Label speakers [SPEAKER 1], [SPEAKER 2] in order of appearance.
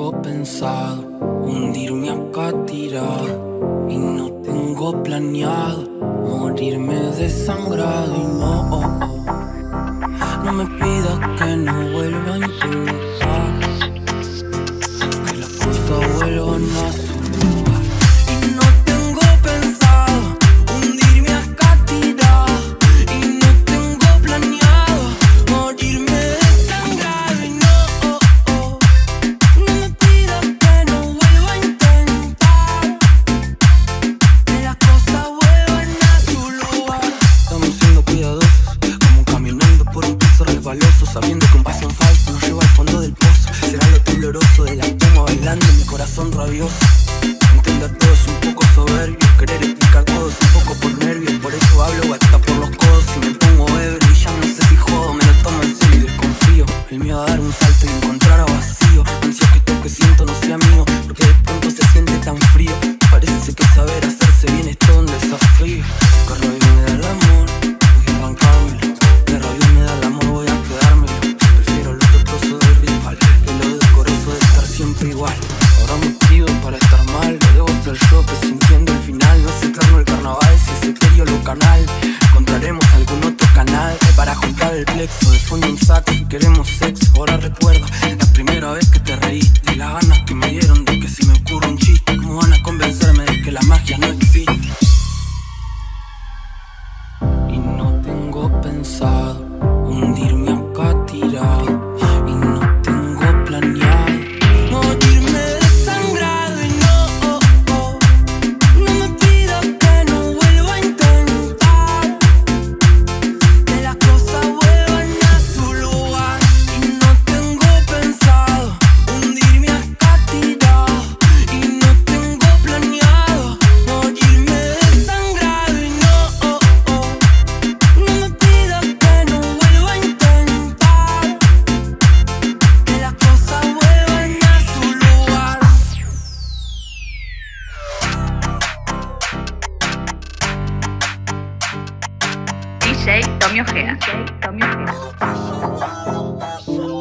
[SPEAKER 1] tengo pensado hundirme acá tirado y no tengo planeado morirme desangrado. Y no me pidas que no vuelva a intentar, que las cosas vuelvan a su lugar. Y no tengo pensado hundirme acá tirado y no tengo planeado morirme desangrado. Y no me pidas que no vuelva a intentar, que las cosas vuelvan a su lugar. Estamos siendo cuidadosos, como caminando por un piso resbaloso, sabiendo que un paso en falso nos lleva al fondo del pozo. Será lo tembloroso de la toma bailando en mi corazón rabioso. Entender todo es un poco soberbio, querer explicar todo es un poco por nervios. Por eso hablo hasta por los codos y me pongo ebrio. Y ya no sé si jodo, me lo tomo en serio y desconfío. El miedo a dar un salto y encontrar a vacío. Ansia que esto que siento no sea mío, porque de pronto se siente tan frío. Parece que saber hacerse bien es todo un desafío. Que rabia me da el amor, voy a arrancármelo. Que rabia me da el amor, voy a quedármelo. Prefiero lo tortuoso del rival que lo decoroso de estar siempre igual. Habrá motivo para estar mal, lo debo ser yo presintiendo el final. No es eterno el carnaval, si es etéreo lo canal. Encontraremos algún otro canal para juntar el plexo. De fondo un sax y queremos sexo. Ahora recuerdo la primera vez que te reí, de las ganas que me dieron de que si me ocurre un chiste. ¿Cómo van a convencerme de que la magia no existe? Y no tengo pensado hundirme acá tirado y no tengo planeado morirme desangrado. Y no me pidas que no vuelva a intentar, que las cosas vuelvan a su lugar. Y no tengo pensado hundirme acá tirado y no tengo planeado morirme desangrado. Y no me pidas que no vuelva a intentar, que las cosas vuelvan a su lugar.
[SPEAKER 2] DJ Tommy Ojeda.